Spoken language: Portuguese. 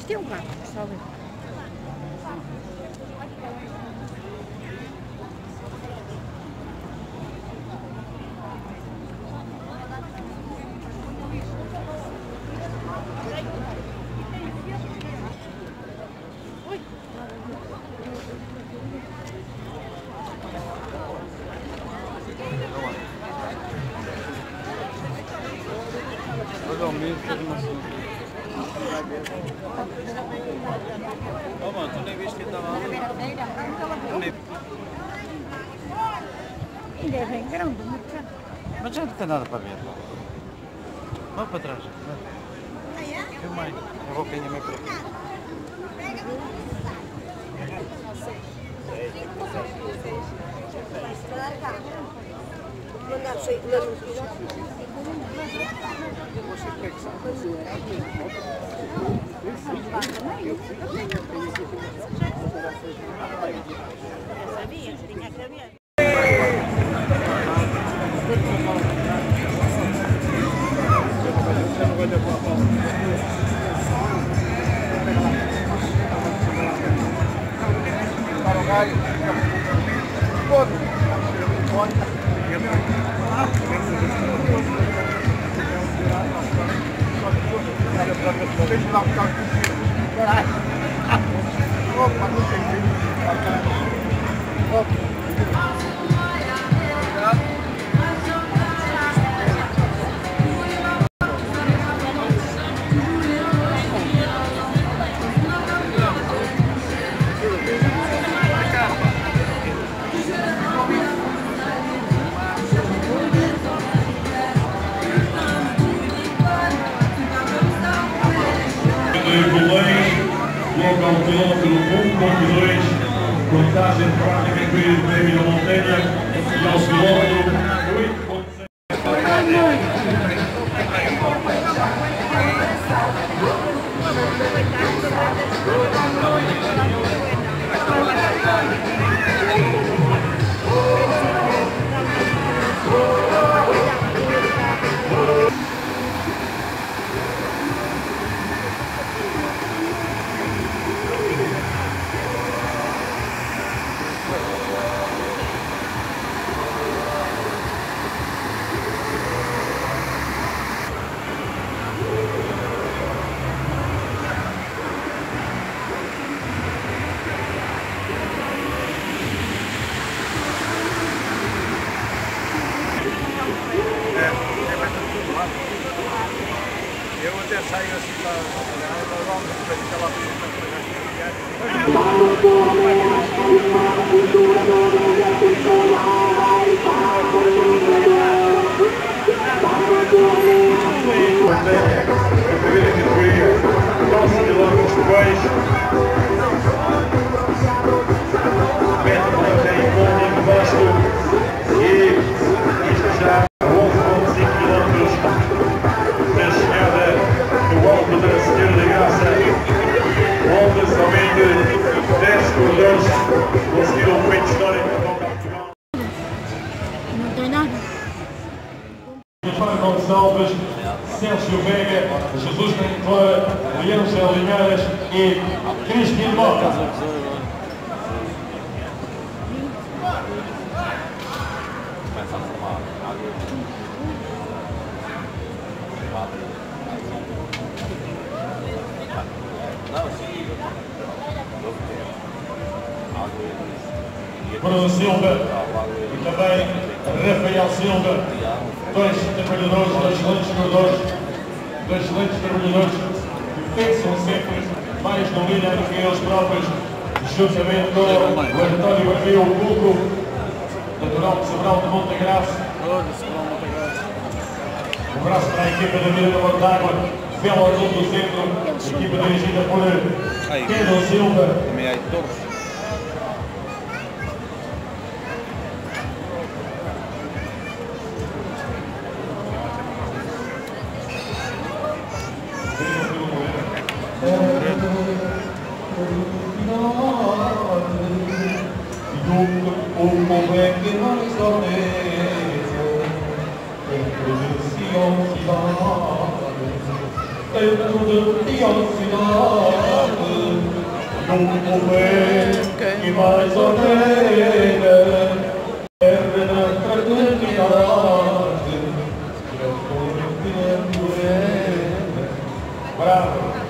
tem um gato, sabe? Oh, mano, tu nem viste que ele estava lá? Ainda é bem grande, muito grande. Mas já não tem nada para ver. Vamos para trás. Filma aí. A roupinha meio por aqui. Logo ao quilómetro 1.2, contagem praticamente do Prémio da Montanha, e ao quilómetro 8.6. Eu até saio assim para longe, para aquela conseguiram um feito histórico para o Portugal. Não tem nada. António Gonçalves, Sérgio Vega, Jesus Cantora, Leandro Linhares e Cristiano Mota. Bruno Silva e também Rafael Silva, dois trabalhadores, dois excelentes trabalhadores que pensam sempre mais no líder do que eles próprios, juntamente com o António Avio Buco, natural de Sobral de Montegraça. Um abraço para a equipa da Vila da Montágua, Vela Azul do Centro, equipa dirigida por Pedro Silva. Também há todos. Un pobre que no les ordezo, el o vento que mais ordena, erra na tranquilidade, bravo.